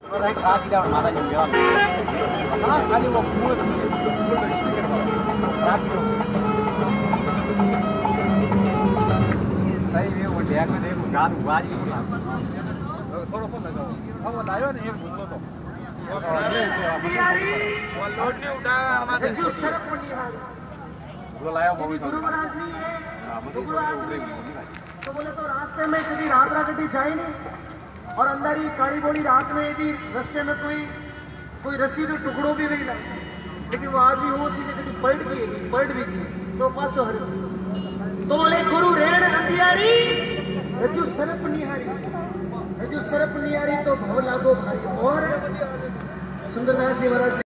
माता जी खाली वो थोड़ा सा लगाओ अब वो लायो नहीं भूलो तो लोड नहीं उठाया हमारे वो लाया वो गुरु महाराज नहीं है तो बोले तो रास्ते में कभी रात गड्डी जाए नहीं और अंदर ही काली बोली रात में यदि रास्ते में कोई रस्सी का टुकड़ो भी नहीं लगा लेकिन वो आदमी वो चीज कभी पलट भी जी तो पाछो हर तो बोले गुरु रेण अंधियारी रजू सरप निहारी तो भव लागो भारी और सुंदरदास जी महाराज